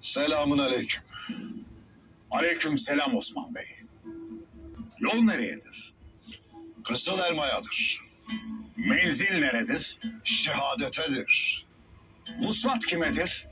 Selamun aleyküm. Aleyküm selam Osman Bey. Yol nereyedir? Kızıl elmayadır. Menzil neredir? Şehadetedir. Vuslat kimedir?